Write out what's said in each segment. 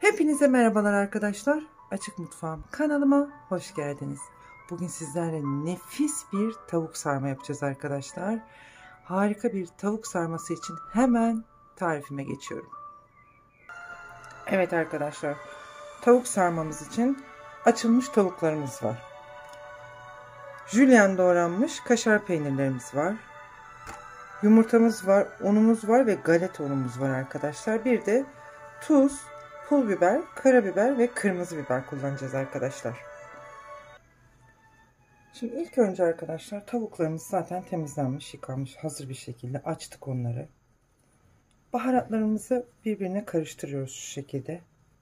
Hepinize merhabalar arkadaşlar. Açık Mutfağım kanalıma hoş geldiniz. Bugün sizlerle nefis bir tavuk sarma yapacağız arkadaşlar. Harika bir tavuk sarması için hemen tarifime geçiyorum. Evet arkadaşlar, tavuk sarmamız için açılmış tavuklarımız var. Jülyen doğranmış kaşar peynirlerimiz var. Yumurtamız var, unumuz var ve galeta unumuz var arkadaşlar. Bir de tuz, pul biber, karabiber ve kırmızı biber kullanacağız arkadaşlar. Şimdi ilk önce arkadaşlar tavuklarımız zaten temizlenmiş, yıkanmış, hazır bir şekilde açtık onları. Baharatlarımızı birbirine karıştırıyoruz şu şekilde.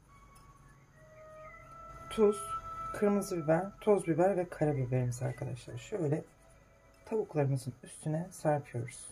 Tuz, kırmızı biber, toz biber ve karabiberimiz arkadaşlar. Şöyle tavuklarımızın üstüne serpiyoruz.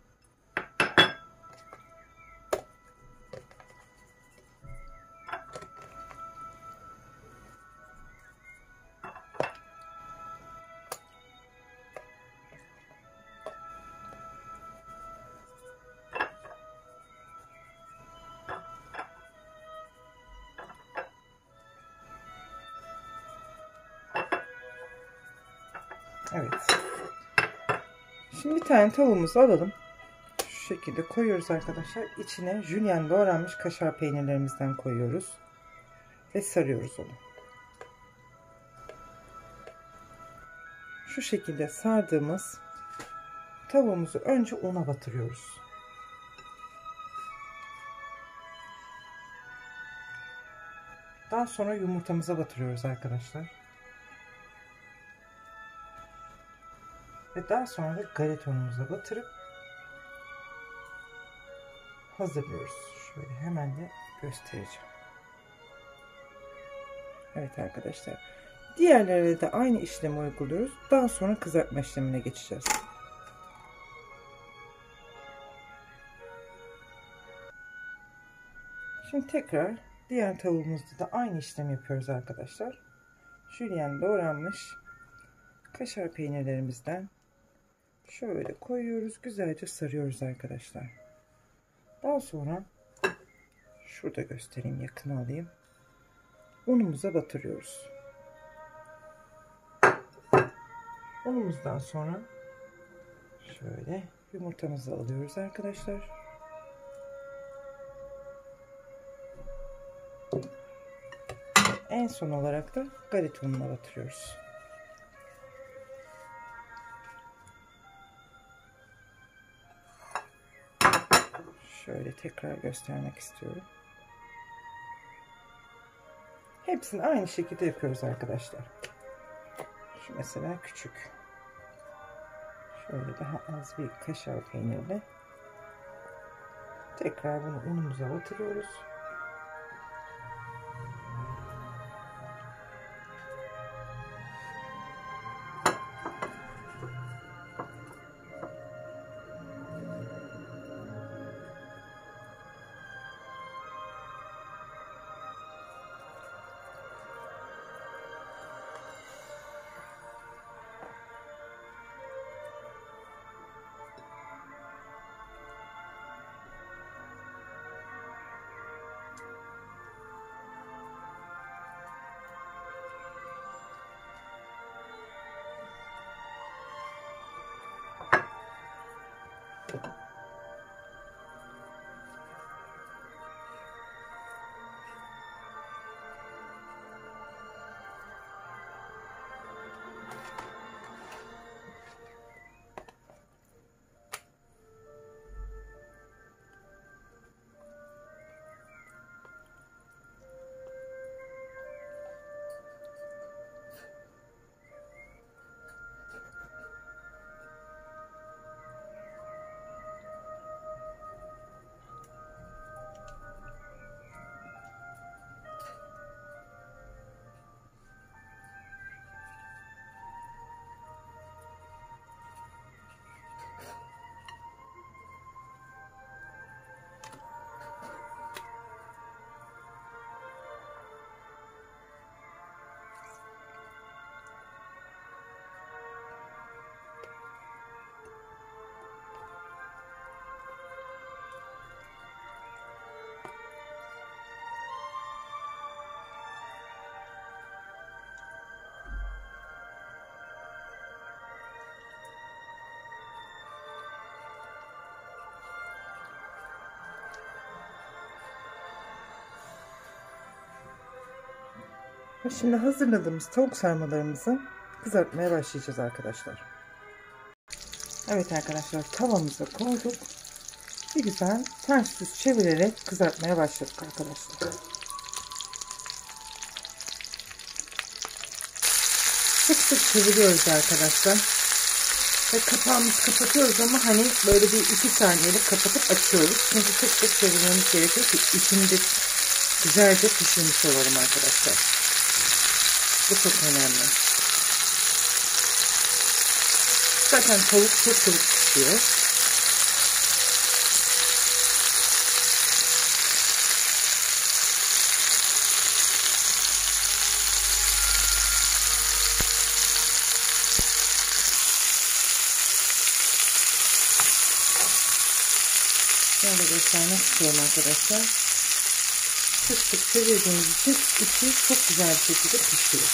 Evet. Şimdi bir tane tavuğumuzu alalım. Şu şekilde koyuyoruz arkadaşlar. İçine jülyen doğranmış kaşar peynirlerimizden koyuyoruz. Ve sarıyoruz onu. Şu şekilde sardığımız tavuğumuzu önce una batırıyoruz. Daha sonra yumurtamıza batırıyoruz arkadaşlar. Ve daha sonra da galeta unumuza batırıp hazırlıyoruz. Şöyle hemen de göstereceğim. Evet arkadaşlar. Diğerlerine de aynı işlemi uyguluyoruz. Daha sonra kızartma işlemine geçeceğiz. Şimdi tekrar diğer tavuğumuzda da aynı işlemi yapıyoruz arkadaşlar. Jülyen doğranmış kaşar peynirlerimizden şöyle koyuyoruz. Güzelce sarıyoruz arkadaşlar. Daha sonra şurada göstereyim, yakına alayım. Unumuza batırıyoruz. Unumuzdan sonra şöyle yumurtamızı alıyoruz arkadaşlar. En son olarak da galeta ununa batırıyoruz. Şöyle tekrar göstermek istiyorum. Hepsini aynı şekilde yapıyoruz arkadaşlar. Şu mesela küçük. Şöyle daha az bir kaşar peynirle tekrar bunu unumuza batırıyoruz. Şimdi hazırladığımız tavuk sarmalarımızı kızartmaya başlayacağız arkadaşlar. Evet arkadaşlar, tavamıza koyduk. Bir güzel ters düz çevirerek kızartmaya başladık arkadaşlar. Sık sık çeviriyoruz arkadaşlar. Ve kapağımızı kapatıyoruz ama hani böyle bir 2 saniyelik kapatıp açıyoruz. Çünkü sık sık çevirmemiz gerekiyor ki içinde güzelce pişirmiş olalım arkadaşlar. Bu çok önemli. Zaten tavuk çok çabuk pişiyor. Şöyle göstermek istiyorum arkadaşlar. Sık sık çevirdiğimiz için içi çok güzel bir şekilde pişiyor.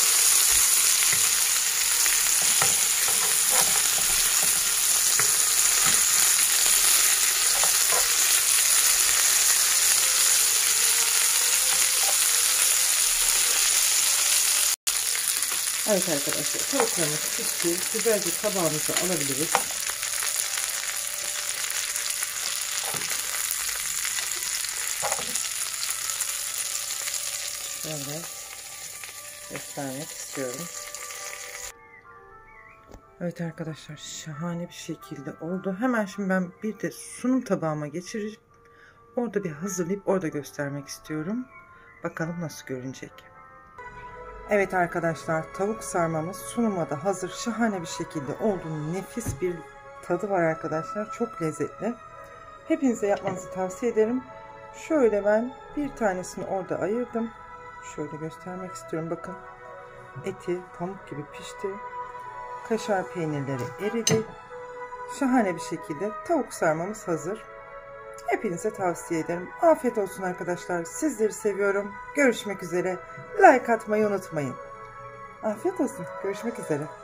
Evet arkadaşlar, tavuklarımız pişti. Güzelce tabağımıza alabiliriz. Şöyle göstermek istiyorum. Evet arkadaşlar, şahane bir şekilde oldu. Hemen şimdi ben bir de sunum tabağıma geçirip orada bir hazırlayıp orada göstermek istiyorum. Bakalım nasıl görünecek. Evet arkadaşlar, tavuk sarmamız sunuma da hazır. Şahane bir şekilde oldu. Nefis bir tadı var arkadaşlar. Çok lezzetli. Hepinize yapmanızı tavsiye ederim. Şöyle ben bir tanesini orada ayırdım. Şöyle göstermek istiyorum. Bakın, eti pamuk gibi pişti. Kaşar peynirleri eridi. Şahane bir şekilde tavuk sarmamız hazır. Hepinize tavsiye ederim. Afiyet olsun arkadaşlar. Sizleri seviyorum. Görüşmek üzere. Like atmayı unutmayın. Afiyet olsun. Görüşmek üzere.